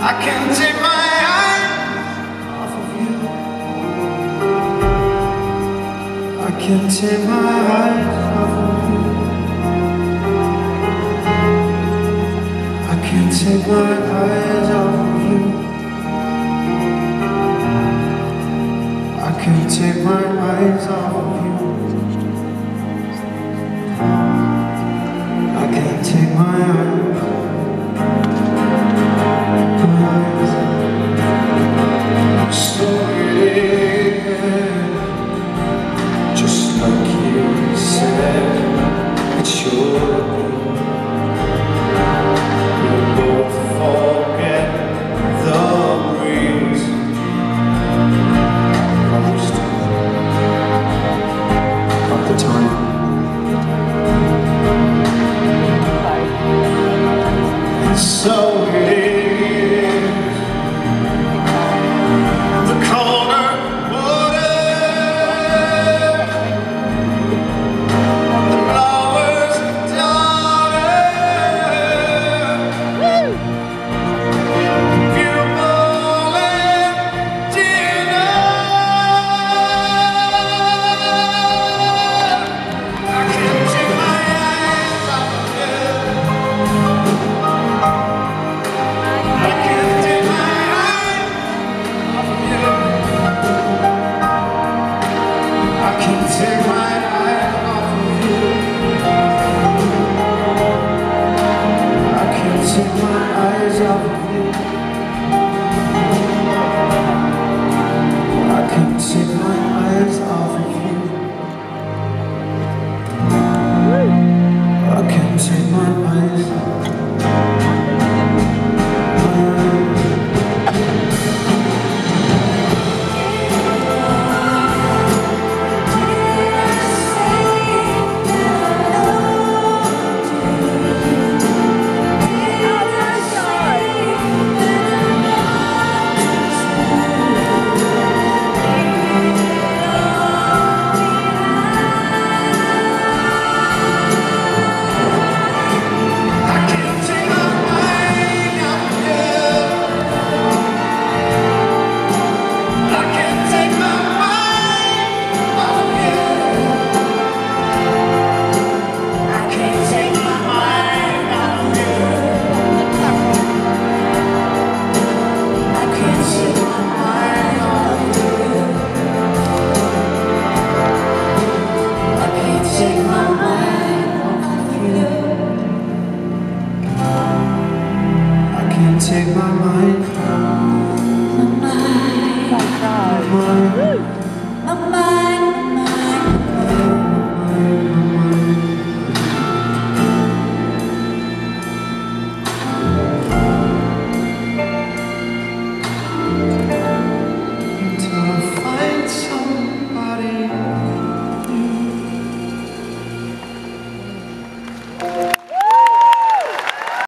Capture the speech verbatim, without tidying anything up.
I can't take my eyes off of you. I can't take my eyes off of you. I can't take my eyes off of you. I can't take my eyes off of you. I can't take my eyes. Just like you said, it should be. We'll both forget the breeze. Most of the time. And so it is. The colder water, the flowers daughter, beautiful and dinner. I can't take my eyes off of you. I can't take my eyes off of you. I can't take my eyes off of you. I can't take my eyes off of you. I can't take my eyes off of you. I can't take my eyes off of you. Take my mind, my mind, my mind, my mind.